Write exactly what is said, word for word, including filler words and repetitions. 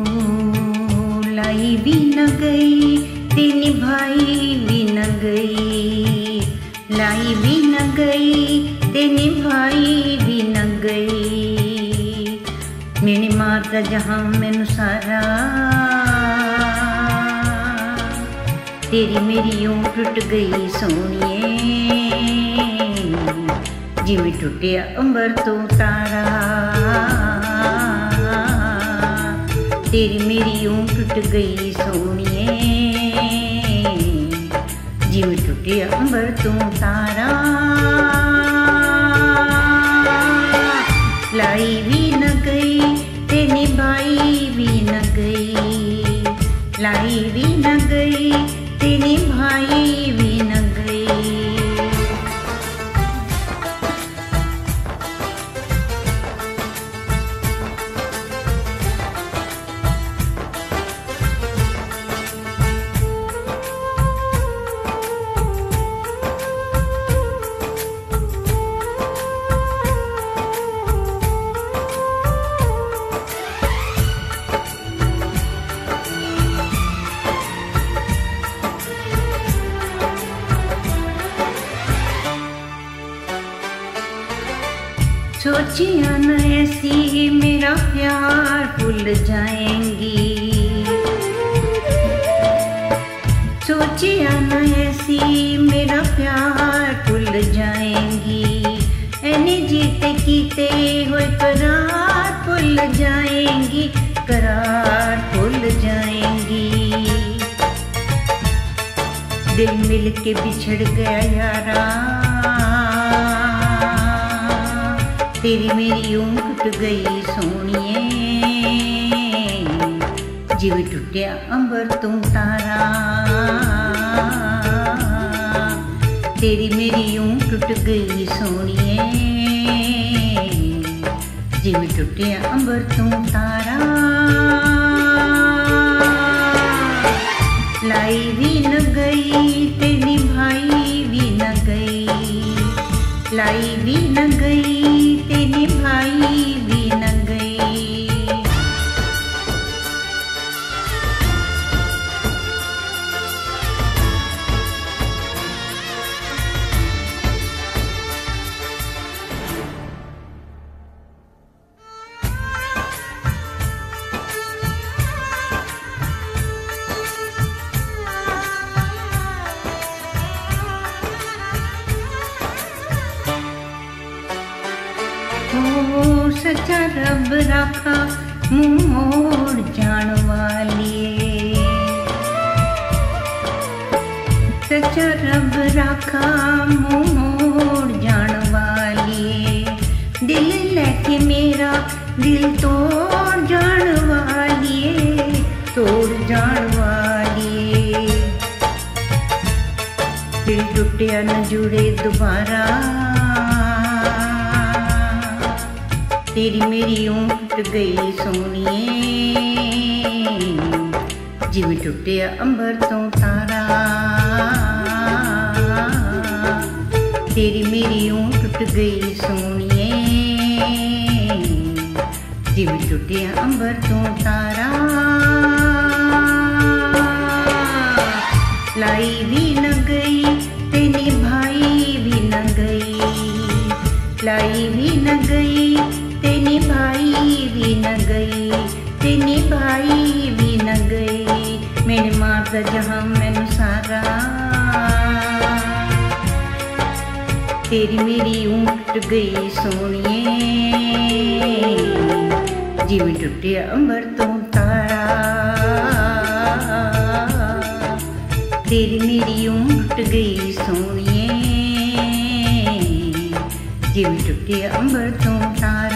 लाई भी न गई ते निभाई भी न गई, लाई भी न गई ते निभाई भी न गई। मेरे मारदा जहां मैनू सारा, तेरी मेरी यूं टुट गई सोनिए, जिवें टुटिया अंबर तो तारा। तेरी मेरी यूं टुट गई सोनिए, जिवें टुटिया अंबर तो तारा। लाई भी न गई ते निभाई भी न गई, लाई भी न गई ते निभाई भी न गई। सोचिया न ऐसी मेरा प्यार भूल जाएंगी, सोचिया न ऐसी मेरा प्यार भूल जाएंगी। ऐने जीते कीते हुए करार भूल जाएंगी, करार भूल जाएंगी। दिल मिल के बिछड़ गया यारा, तेरी मेरी यूं टुट गई सोनिए, जिवें टुटिया अंबर तो तारा। तेरी मेरी यूं टुट गई सोनिए, जिवें टुटिया अंबर तो तारा। लाई भी न गई ते निभाई भी न गई, लाई भी न गई ते निभाई भी न गई। ओ सच्चा रब राखा मुँह मोड़ जान वालिए, सच्चा रब राखा मुँह मोड़ जान वालिए। दिल लेके मेरा दिल तोड़ जान वालिए, तोड़ जान वालिए। दिल टुटिया न जुड़े दोबारा, तेरी मेरी यूं टुट गई सोनिए, जिवें टुटिया अंबर तो तारा। तेरी मेरी यूं टुट गई सोनिए, जिवें टुटिया अंबर तो तारा। लाई भी न गई ते निभाई भी न गई, लाई भी न गई ते निभाई भी न गई, ते निभाई भी न गई। मेरे मारदा जहां मैनू सारा, तेरी मेरी यूं टुट गई सोनिए, जिवें टुटिया अंबर तो तारा। तेरी मेरी यूं टुट गई सोनिए, जिवें टुटिया अंबर तो तारा।